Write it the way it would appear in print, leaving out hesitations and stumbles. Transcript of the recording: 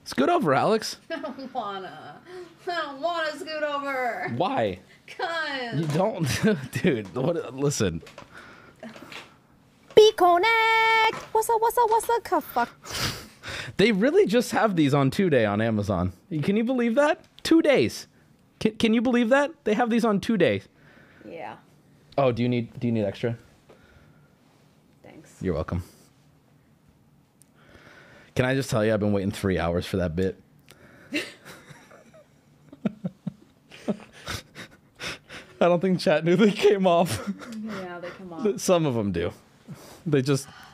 Scoot over, Alex. I don't wanna scoot over. Why? Cause You don't, dude. What? Listen. Be connect. What's up? What's up? What's up? Fuck. They really just have these on 2-day on Amazon. Can you believe that? 2 days. Can you believe that? They have these on 2 days. yeah. Oh, do you need extra? Thanks. You're welcome. Can I just tell you, I've been waiting 3 hours for that bit. I don't think chat knew they came off. Yeah, they come on. Some of them do. They just